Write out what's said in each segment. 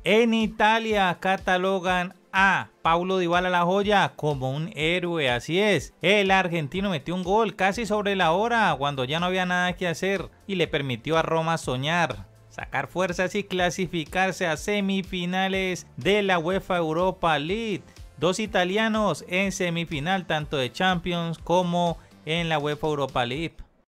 En Italia catalogan a Paulo Dybala la joya como un héroe, así es. El argentino metió un gol casi sobre la hora cuando ya no había nada que hacer y le permitió a Roma soñar, sacar fuerzas y clasificarse a semifinales de la UEFA Europa League. Dos italianos en semifinal tanto de Champions como en la UEFA Europa League.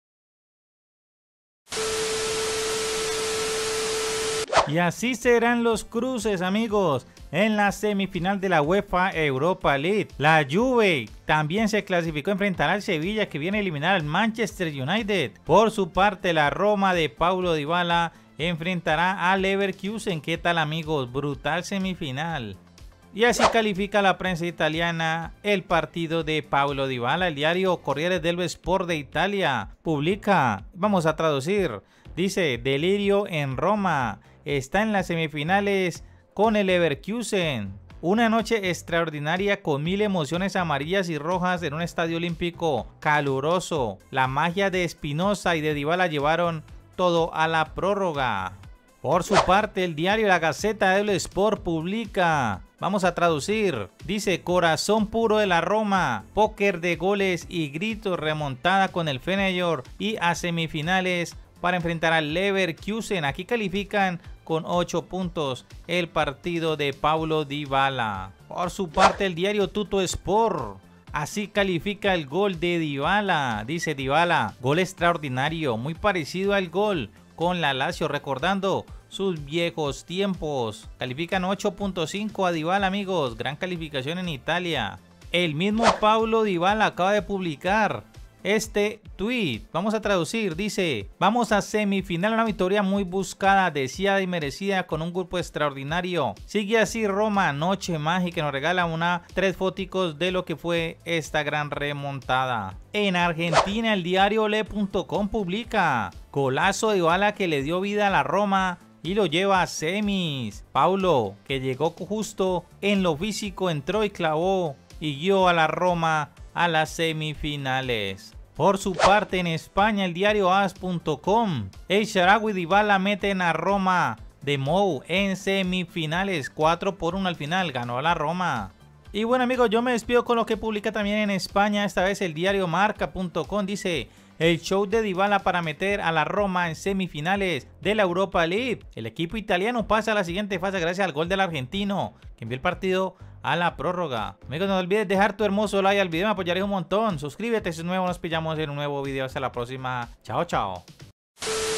Y así serán los cruces, amigos, en la semifinal de la UEFA Europa League. La Juve también se clasificó, enfrentará al Sevilla, que viene a eliminar al Manchester United. Por su parte, la Roma de Paulo Dybala enfrentará al Leverkusen. ¿Qué tal, amigos? Brutal semifinal. Y así califica la prensa italiana el partido de Paulo Dybala. El diario Corriere dello Sport de Italia publica, vamos a traducir, dice: delirio en Roma, está en las semifinales con el Leverkusen. Una noche extraordinaria con 1000 emociones amarillas y rojas en un estadio olímpico caluroso. La magia de Espinosa y de Dybala llevaron todo a la prórroga. Por su parte, el diario La Gazzetta dello Sport publica, vamos a traducir, dice: corazón puro de la Roma, póker de goles y gritos, remontada con el Feyenoord y a semifinales para enfrentar al Leverkusen. Aquí califican con 8 puntos el partido de Paulo Dybala. Por su parte, el diario Tutto Sport así califica el gol de Dybala. Dice: Dybala, gol extraordinario, muy parecido al gol con la Lazio, recordando sus viejos tiempos. Califican 8.5 a Dybala, amigos. Gran calificación en Italia. El mismo Paulo Dybala acaba de publicar este tweet, vamos a traducir, dice: vamos a semifinal, una victoria muy buscada, deseada y merecida con un grupo extraordinario. Sigue así Roma, noche mágica, nos regala 3 foticos de lo que fue esta gran remontada. En Argentina, el diario Le.com publica: golazo de Dybala que le dio vida a la Roma y lo lleva a semis. Paulo, que llegó justo en lo físico, entró y clavó y guió a la Roma a las semifinales. Por su parte, en España, el diario AS.com, el Shaarawy y Dybala meten a Roma de Mou en semifinales, 4-1 al final, ganó a la Roma. Y bueno, amigos, yo me despido con lo que publica también en España, esta vez el diario Marca.com, dice: el show de Dybala para meter a la Roma en semifinales de la Europa League. El equipo italiano pasa a la siguiente fase gracias al gol del argentino, que envió el partido a la prórroga. Amigos, no olvides dejar tu hermoso like al video, me apoyarías un montón. Suscríbete si es nuevo, nos pillamos en un nuevo video. Hasta la próxima. Chao, chao.